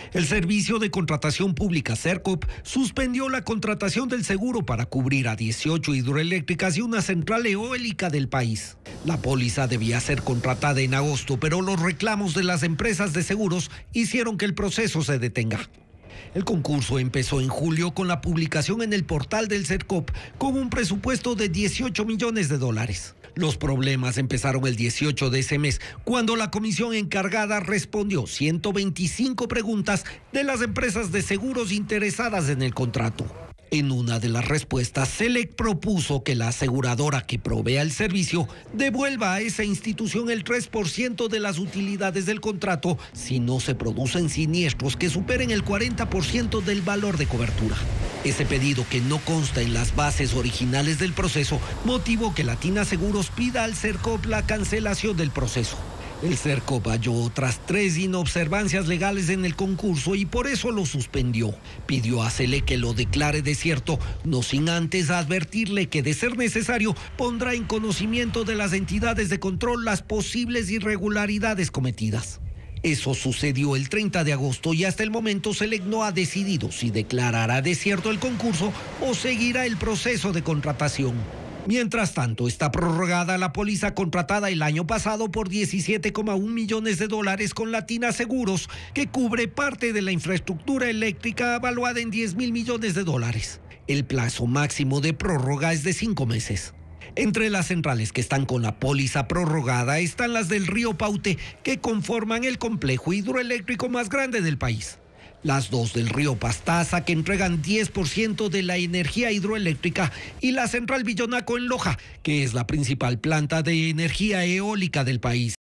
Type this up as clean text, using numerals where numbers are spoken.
El Servicio de Contratación Pública Sercop suspendió la contratación del seguro para cubrir a 18 hidroeléctricas y una central eólica del país. La póliza debía ser contratada en agosto, pero los reclamos de las empresas de seguros hicieron que el proceso se detenga. El concurso empezó en julio con la publicación en el portal del Sercop con un presupuesto de $18 millones. Los problemas empezaron el 18 de ese mes, cuando la comisión encargada respondió 125 preguntas de las empresas de seguros interesadas en el contrato. En una de las respuestas, SELEC propuso que la aseguradora que provea el servicio devuelva a esa institución el 3% de las utilidades del contrato si no se producen siniestros que superen el 40% del valor de cobertura. Ese pedido, que no consta en las bases originales del proceso, motivó que Latina Seguros pida al Sercop la cancelación del proceso. El Sercop halló otras 3 inobservancias legales en el concurso y por eso lo suspendió. Pidió a SELEC que lo declare desierto, no sin antes advertirle que, de ser necesario, pondrá en conocimiento de las entidades de control las posibles irregularidades cometidas. Eso sucedió el 30 de agosto y hasta el momento SELEC no ha decidido si declarará desierto el concurso o seguirá el proceso de contratación. Mientras tanto, está prorrogada la póliza contratada el año pasado por $17,1 millones con Latina Seguros, que cubre parte de la infraestructura eléctrica evaluada en $10,000 millones. El plazo máximo de prórroga es de 5 meses. Entre las centrales que están con la póliza prorrogada están las del río Paute, que conforman el complejo hidroeléctrico más grande del país. Las 2 del río Pastaza, que entregan 10% de la energía hidroeléctrica, y la central Villonaco en Loja, que es la principal planta de energía eólica del país.